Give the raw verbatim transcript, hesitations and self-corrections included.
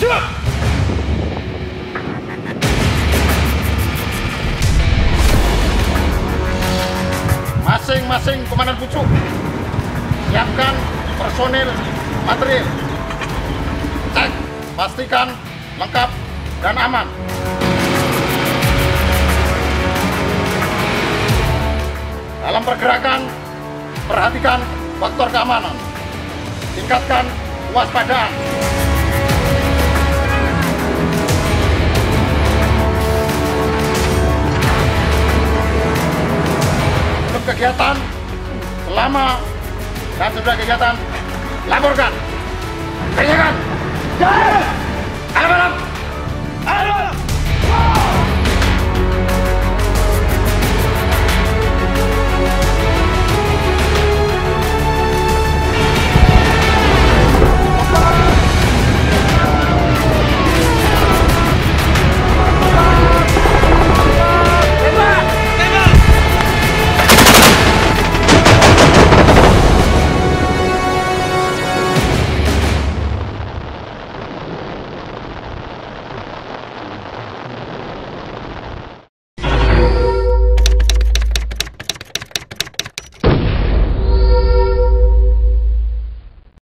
Siap! Masing-masing komandan pucuk, siapkan personil material. Cek, pastikan lengkap dan aman. Dalam pergerakan, perhatikan faktor keamanan. Tingkatkan kewaspadaan. Untuk kegiatan selama dan sudah kegiatan, laporkan. Kerjakan. Jaya!